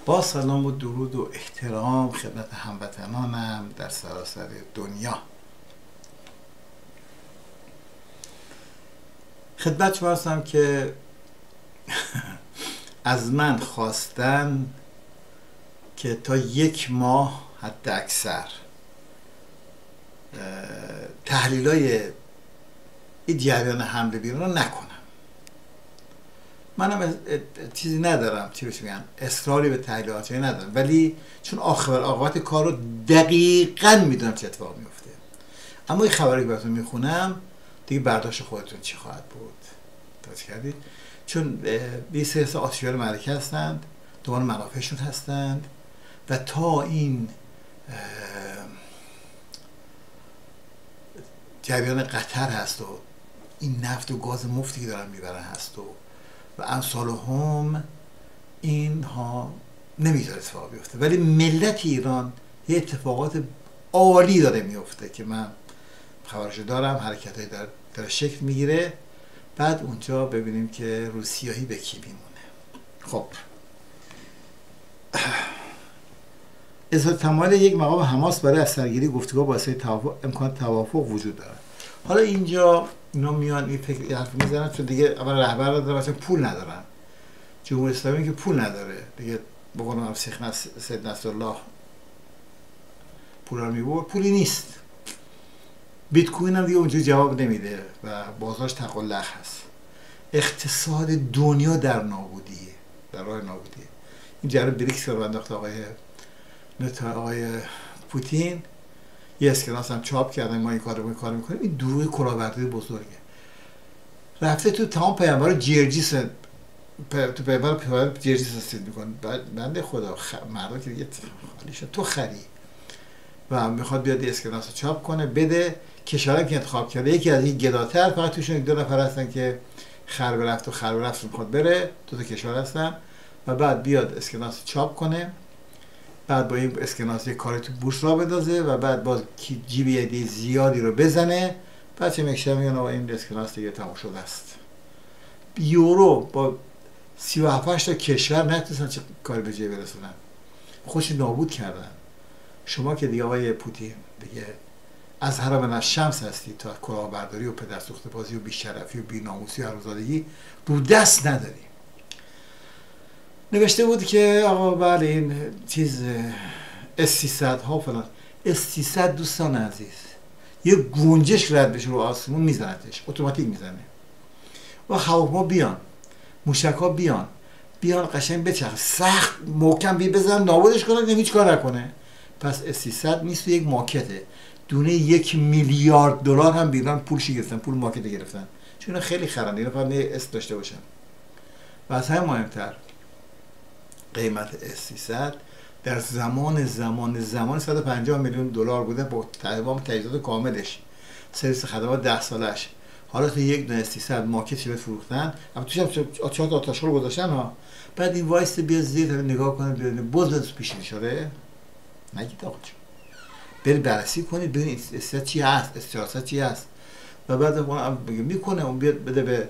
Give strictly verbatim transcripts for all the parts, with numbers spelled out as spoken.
با سلام و درود و احترام خدمت هموطنانم در سراسر دنیا. خدمت شما هستم که از من خواستن که تا یک ماه حتی اکثر تحلیل های این جریان حمله بیرون رو نکنم. منم چیزی ندارم، چی بهش میگن، اصراری به تحلیلات ندارم، ولی چون آخر آقابت کار رو دقیقاً میدونم چه اتفاق میفته. اما این خبری که براتون میخونم دیگه برداشت خودتون چی خواهد بود. توجه کردید؟ چون بیست سه آتشیار معرکه هستند، دوباره منافعشون هستند و تا این جریان قطر هست و این نفت و گاز مفتی که دارن میبرن هست و و امثال هم، اینها نمیذاره اتفاق بیفته، ولی ملت ایران یه اتفاقات عالی داره میفته که من خبرشو دارم. حرکت های داره, داره شکل میگیره. بعد اونجا ببینیم که روسیاهی به کی میمونه. خب اظهار تمایل یک مقام حماس برای از سرگیری گفتگو با توافق، امکان توافق وجود داره. حالا اینجا اینا میان این فکر حرف میزنن چون دیگه اول رهبر دارن مثلا پول ندارن. جمهوری اسلامی که پول نداره دیگه، به قول شیخ سید نصرالله پول رو میبرد، پولی نیست. بیت کوین هم دیگه اونجوری جواب نمیده و بازارش تقلق هست. اقتصاد دنیا در نابودیه، در راه نابودیه. این جریان بریکس رو انداخت آقای نتا آقای پوتین، یه اسکناس هم چاپ کردن، ما این کار رو کار میکنیم. این دروغ کلاهبرداری بزرگه. رفته تو تمام پیامبر جرجیس پ... تو پیامبر پیامبر جرجیس استید میکنه. بنده خدا خ... مردم که دیگه خالیشه تو خری و میخواد بیاد اسکناس رو چاپ کنه بده. کشورم که انتخاب کرده یکی از این گداتر، فقط توشون یک دو نفر هستن که خر رفت و خر رفت رو میخواد بره، دو تا کشور هستن و بعد بیاد اسکناس چاپ کنه، بعد با این اسکناس یک کاری تو بورس را بدازه و بعد باز جیبی ایده زیادی رو بزنه. بعد چه میشه میگن آقا این اسکناس دیگه تموم شده است. یورو با سی و هفت تا کشور نتونستن چه کاری به جای برسونن، خودش نابود کردن. شما که دیگه آقای پوتین دیگه از حرم الشمس هستی تا کلاهبرداری و پدرسوخته بازی و بیشرفی و بیناموسی و حرومزادگی رو دست نداری. نوشته بود که آقا بله این چیز اس سیصد ها فلان، اس سیصد دوستان عزیز یه گنجش رد بشه رو آسمون میزنتش، اتوماتیک میزنه و هواپیما بیان، موشک ها بیان بیان قشنگ بچرخه، سخت محکم بی بزنن نابودش کنن، هیچ کار نکنه. پس اس سیصد نیست، یک ماکته. دونه یک میلیارد دلار هم بیرون پولش گرفتن، پول ماکت گرفتن، چون خیلی خرنده، اینا فقط اس داشته باشن. و از همه مهمتر قیمت اس سیصد در زمان زمان زمان صد و پنجاه میلیون دلار بوده با تمام تجهیزات کاملش، سرویس خدمات ده سالش. حالا تو یک دونه اس سیصد ماکت شده فروختن، اما توش هم چهار تا آتشخور گذاشتن ها. بعد این وایس بیا زیر نگاه کنه ببینید باز پیش اشاره نگید آقا جون، برید بررسی کنید ببینید اس چی هست، اس چی هست و بعد اون میکنه اون بیاد بده به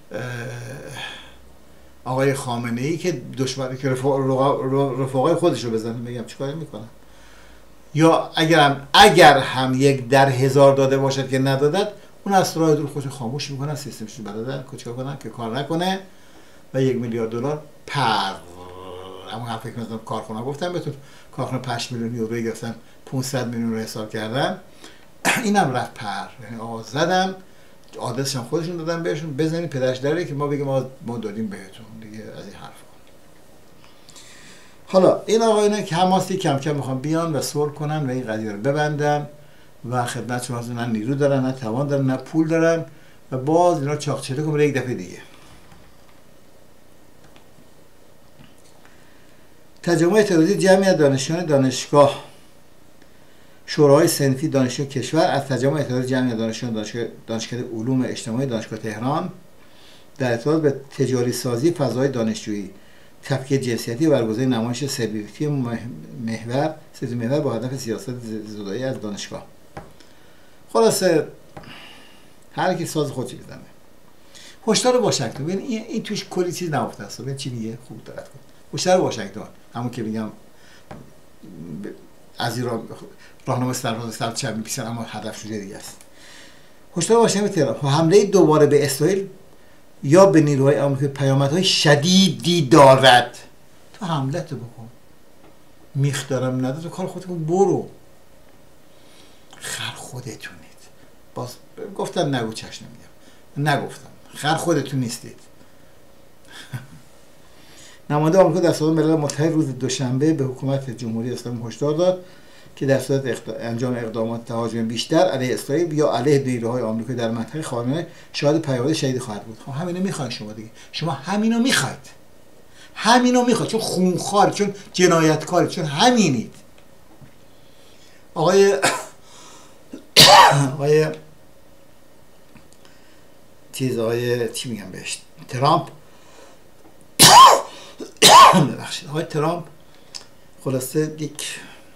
آقای خامنه ای که دشمنی که رفقای خودش رو بزنه. میگم چیکار میکنه؟ یا اگر هم اگر هم یک در هزار داده باشد که ندادد، اون از راه دور خودش خاموش میکنه، سیستمش رو بلدن که چیکار کنن که کار نکنه و یک میلیارد دلار پر. همون هم فکر می‌کنم کارخونه گفتم بهتون، کارخونه پنج میلیون یورو گرفتن، پانصد میلیون رو حساب کردن، اینم رفت پر. یعنی آقا زدن، آدرسش هم خودشون دادن بهشون، بزنید پدرش داره که ما بگیم ما ما دادیم بهتون دیگه، از این حرفا. حالا این آقایونه که حماسی کم کم میخوان بیان و صلح کنن و این قضیه رو ببندن و خدمت شما نه نیرو دارن، نه توان دارن، نه پول دارن و باز اینا چاقچله کنه یک دفعه دیگه. تجمع تروریستی جمعی از دانشجویان دانشگاه شورای صنفی دانشجویان کشور از تجمع اعتراض جمعی دانشجویان دانشگاه دانشکده علوم اجتماعی دانشگاه تهران در ارتباط به تجاری سازی فضای دانشجویی، تفکیک جنسیتی و برگزاری نمایش سلبریتی محور سیاسی محور با هدف سیاست زدایی از دانشگاه. خلاصه هر کی ساز خودش بزنه. هشدار واشنگتن، ببین این, این توش کلی چیز نهفته است. ببین چی میگه، خوب دقت کن. هشدار واشنگتن، همون که میگم از این راهنمای سرباز سمت چپ میپیچن، اما هدف جای دیگه است. هشدار واشنگتن به تهران: حمله دوباره به اسرائیل یا به نیروهای آمریکایی پیامدهای شدیدی دارد. تو حمله تو بکن، میخ دارم نداره، کار خودتون برو، خر خودتونید. باز گفتن نگو، چشم نمیگم، نگفتم، خر خودتون نیستید. نماینده آمریکا در سازمان ملل متحد روز دوشنبه به حکومت جمهوری اسلامی هشدار داد که در صورت انجام اقدامات تهاجم بیشتر علیه اسرائیل یا علیه نیروهای آمریکایی در منطقه خاورمیانه شاهد پیامد شدید خواهد بود. خب همینو میخواید شما دیگه، شما همینو میخواید، همینو میخواید، چون خونخوار، چون جنایتکار، چون همینید. آقای آقای چیز آقای چی میگم بهش، ترامپ ببخشید آقای ترامپ خلاصه یک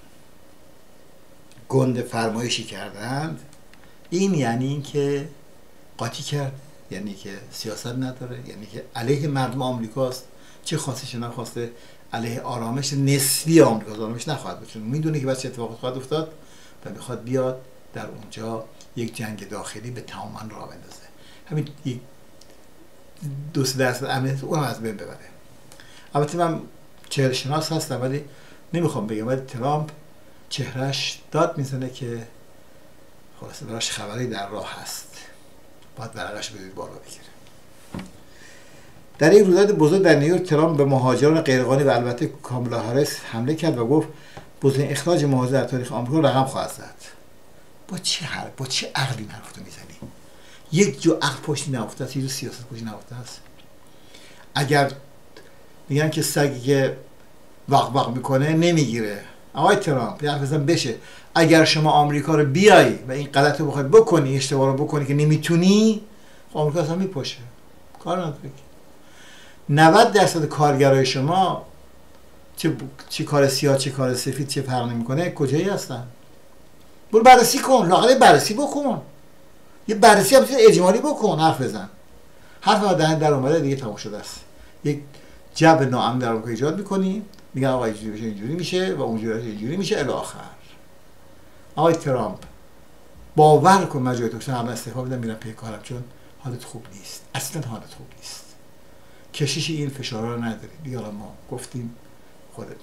گنده فرمایشی کردند. این یعنی این که قاطی کرد، یعنی که سیاست نداره، یعنی که علیه مردم آمریکاست، چه خواسته چه نخواسته علیه آرامش نسبی آمریکا آرامش نخواهد بود، چون میدونه که بس چه اتفاقات خواهد افتاد و میخواد بیاد در اونجا یک جنگ داخلی به تماما راه بندازه. همین یک دو سه درصد امنیت اونم از بین ببره. البته من چهره شناس هستم ولی نمیخوام بگم، ولی ترامپ چهرهش داد میزنه که خلاصه براش خبری در راه هست، باید ورقش بدید بالا بگیره. در یک رویداد بزرگ در نیویورک ترامپ به مهاجران غیرقانونی و البته کامالا هاریس حمله کرد و گفت بزرگترین اخراج مهاجر در تاریخ آمریکا رقم خواهد زد. با چه حرف، با چه عقلی این حرفتو میزنی؟ یک جو عقل پشتی نهفته است، یک جو سیاست پشتی نهفته است. اگر میگن که سگی که وق وق میکنه نمیگیره، آقای ترامپ یه حرف بزن بشه. اگر شما آمریکا رو بیایی و این غلط رو بخوای بکنی، اشتباه رو بکنی که نمیتونی، آمریکا اصلا میپاشه، کار نداره. نود درصد کارگرای شما چه چه کار سیاه چه کار سفید چه فرق نمیکنه، کجایی هستن؟ برو بررسی کن، لااقل بررسی بکن، یه بررسی هم اجمالی بکن، حرف بزن. حرف ما دهن در اومده دیگه تموم شده است. یک جو ناامن در آمریکا ایجاد میکنی، میگن آقا اینجوری بشه اینجوری میشه و اونجوری اینجوری میشه الی آخر. آقای ترامپ باور کن من جای تو شدم همه استعفا بدم میرم پی کارم، چون حالت خوب نیست، اصلا حالت خوب نیست. کشش این فشارها رو نداری دیگه. ما گفتیم خودت.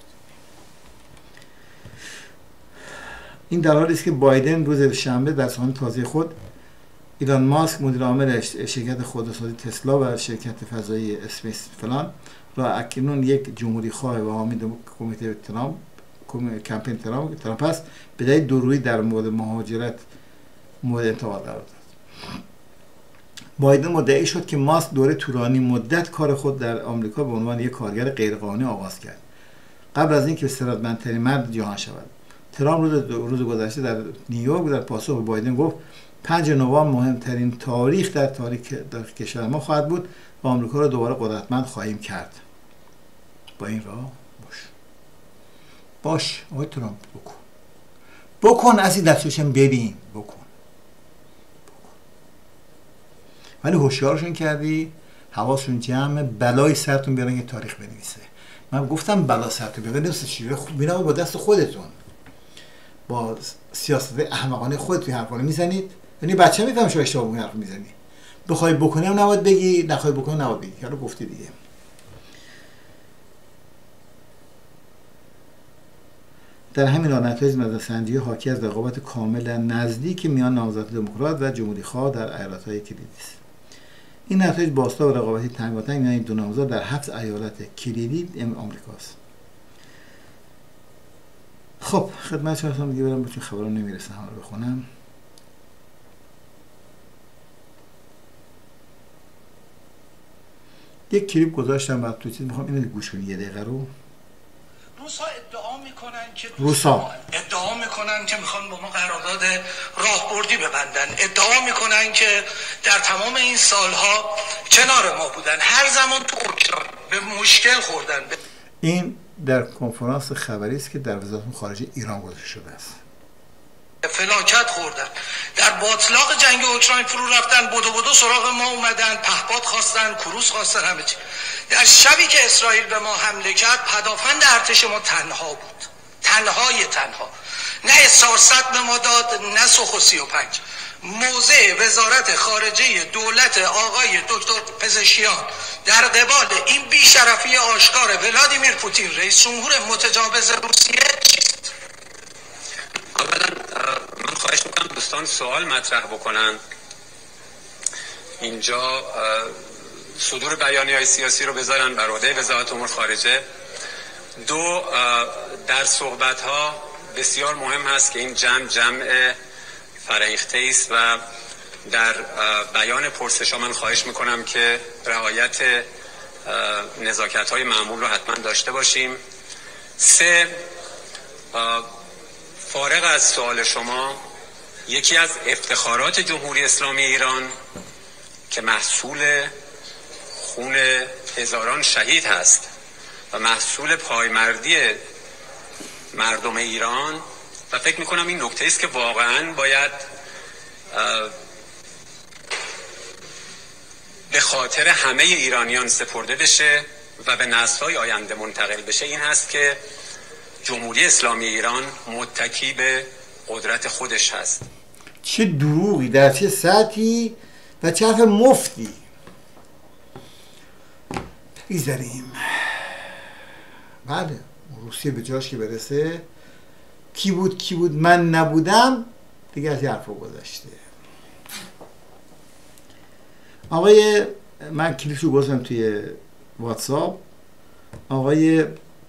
این در حالی است که بایدن روز شنبه در سخنرانی تازه خود ایلان ماسک مدیر عامل شرکت خودروسازی تسلا و شرکت فضایی اسپیس فلان را اکنون یک جمهوری خواه و حامی کمیته ترامپ کمپین ترامپ ترامپ است به دلیل دورویی در مورد مهاجرت مورد انتقاد قرار داد. بایدن مدعی شد که ماسک دوره طولانی مدت کار خود در آمریکا به عنوان یک کارگر غیرقانونی آغاز کرد قبل از اینکه ثروتمندترین مرد جهان شود. ترامپ روز روز گذشته در نیویورک در پاسخ به بایدن گفت پنج نوامبر مهمترین تاریخ در تاریخ در کشور ما خواهد بود و آمریکا را دوباره قدرتمند خواهیم کرد. با این راه باش باش آقای ترامپ، بکن بکن از این دستشم ببین، بکن بکن ولی هوشیارشون کردی، حواسشون جمع، بلای سرتون بیارن که تاریخ بنویسه. من گفتم بلا سرتون بیارن نفس چیه، خوب بینم با دست خودتون، با سیاست احمقانه خودتون حرفا رو میزنید. یعنی بچه میفهم شو اشتباه اون حرف میزنی، بخوای بکنی هم نباید بگی، نخوای بکنی نباید بگی، حالا گفتی دیگه. در همین راه نتایج نظرسنجی حاکی از رقابت کاملا نزدیک میان نامزد دموکرات و جمهوری خواه در ایالت‌های کلیدی است. این نتایج بازتاب رقابتی تنگاتنگ میان این دو نامزد در هفت ایالت کلیدی آمریکاست. خب خدمت شما هستم دیگه، برم چون خبرام نمیرسه همه رو بخونم. یک کلیپ گذاشتم بعد تو چیز میخوام اینو گوش کنید یه دقیقه رو. روسا ادعا میکنن که روسا ادعا میکنن که میخوان با ما قرارداد راهبردی ببندن، ادعا میکنن که در تمام این سالها کنار ما بودن، هر زمان تو اوکراین به مشکل خوردن. این در کنفرانس خبری است که در وزارت خارجه ایران گذاشته شده است. فلاکت خوردن، در باطلاق جنگ اوکراین فرو رفتن، بدو بدو سراغ ما اومدن، پهپاد خواستن، کروز خواستن، همه چی. در شبی که اسرائیل به ما حمله کرد، پدافند ارتش ما تنها بود، تنهای تنها، نه اسارصد به ما داد، نه سوخو سی و پنج. موضع وزارت خارجه دولت آقای دکتر پزشکیان در قبال این بیشرفی آشکار ولادیمیر پوتین رئیس جمهور متجاوز روسیه چیست؟ اولا من خواهش میکنم دوستان سوال مطرح بکنن. اینجا صدور بیانیه‌های سیاسی رو بذارن بر عهده وزارت امور خارجه. دو، در صحبت‌ها بسیار مهم هست که این جمع جمع فرهیخته است و در بیان پرسش‌ها من خواهش میکنم که رعایت نزاکت‌های معمول رو حتما داشته باشیم. سه، فارغ از سوال شما، یکی از افتخارات جمهوری اسلامی ایران که محصول خون هزاران شهید هست و محصول پایمردی مردم ایران، و فکر میکنم این نکته است که واقعا باید به خاطر همه ایرانیان سپرده بشه و به نسل‌های آینده منتقل بشه، این هست که جمهوری اسلامی ایران متکی به قدرت خودش هست. چه دروغی در چه سطحی و چه حرف مفتی. بگذاریم. بله روسیه به جاش که برسه، کی بود کی بود من نبودم دیگه از حرف رو گذاشته. آقای من کلیپشو گذاشتم توی واتساپ، آقای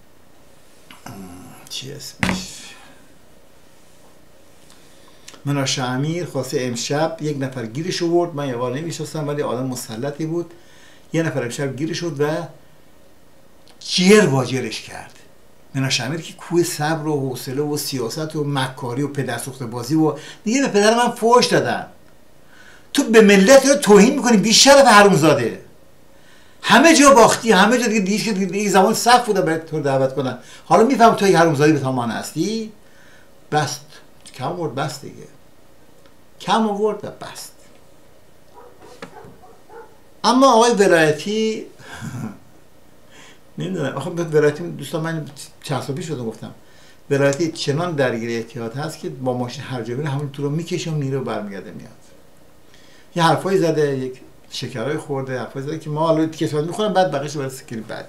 چی اسمش مناشه امیر خواسته امشب یک نفر گیرش آورد، من یه بار نمیشستم ولی آدم مسلطی بود، یه نفر امشب گیرش شد و جر واجرش کرد. مناشه امیر که کوه صبر و حوصله و سیاست و مکاری و پدرسوخت بازی و دیگه به پدر من فوش دادن. تو به ملت رو توهین میکنی، بیشرف حرومزاده. همه جا باختی، همه جا دیگه دیش که دیگه زمان سخت بوده به تو دعوت کنن. حالا میفهم تو یک حرومزادی به تمام هستی. بست کم آورد، بست دیگه کم آورد و بست. اما آقای ولایتی نمیدونم، آخه ولایتی دوستان من چند سال پیش شده گفتم ولایتی چنان درگیر اتحاد هست که با ماشین هر جا میره همون تو رو میکشه و میره و برمیگرده میاد. یه حرفایی زده، یک شکرای خورده، حرفایی زده که ما حالا کسات میخورم بعد بقیش برای سکیل بعدی.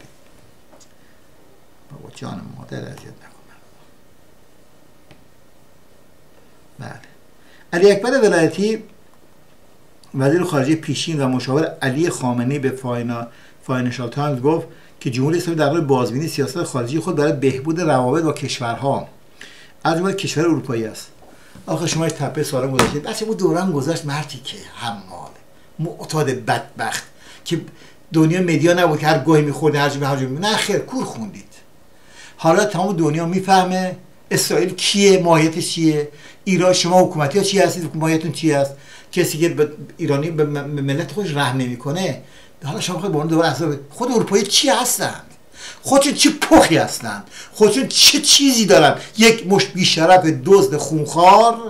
بابا جان مادر اذیت نکن. بله. علی اکبر ولایتی وزیر خارجه پیشین و مشاور علی خامنه‌ای به فاینا فاینانشال تایمز گفت که جمهوری اسلامی در حال بازبینی سیاست خارجی خود برای بهبود روابط با کشورها از جمله کشور اروپایی است. آخه شما تپه سالم گذاشتید، بچه بود دوران گذشت، مردی که حمال معتاد بدبخت که دنیا مدیا نبود که هر گوهی میخورد هر جا به هر جا، نه خیر کور خوندید. حالا تمام دنیا میفهمه اسرائیل کیه، ماهیتش چیه، ایران شما حکومتی ها چی هستید، ماهیتون چی هست. کسی که به ایرانی به ملت خودش رحم نمیکنه، حالا شما خواهید با اون دوباره احساب خود اروپایی چی هستند، خودشون چه پخی هستند، خودشون چه چیزی دارن، یک مشت بیشرف دزد خونخوار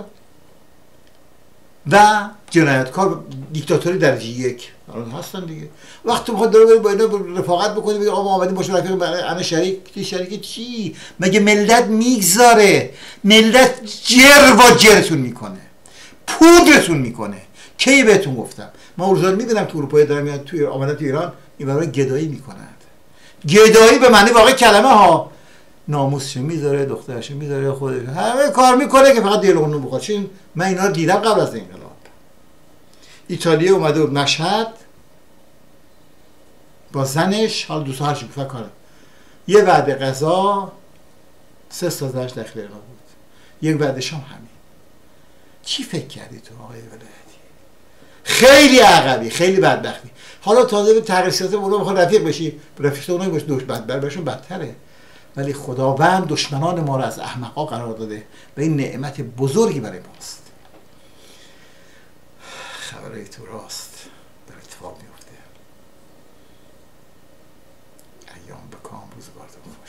و جنایتکار دیکتاتوری درجه یک هستن دیگه. وقتی میخواد داره با اینا رفاقت بکنه بگه آقا ما آمدیم باشه رفیق انا شریک، شریک چی؟ مگه ملت میگذاره؟ ملت جر و جرتون میکنه، پودرتون میکنه. کی بهتون گفتم ما روزا میبینم که اروپایی دارن میاد توی آمدن تو ایران این برای گدایی میکنند. گدایی به معنی واقعی کلمه ها، ناموسشو میذاره، دخترشو میذاره، خودش همه کار میکنه که فقط دیالوگونو بخواد. چون من اینا رو دیدم قبل از انقلاب. ایتالیا اومده بود مشهد با زنش، حالا دوست هرچی فکر کنه، یه وعده غذا سه ساعت هشت دقیقه بود، یک وعده شام همین. چی فکر کردی تو آقای ولایتی؟ خیلی عقبی، خیلی بدبختی. حالا تازه به تغییر سیاست اونا میخواد رفیق بشی، رفیق اونا باش دوش بدبر بهشون بدتره. ولی خداوند دشمنان ما رو از احمقا قرار داده و این نعمت بزرگی برای ماست. خبرهای تو راست در اتفاق میفته. ایام به کام روزگار تو خوش.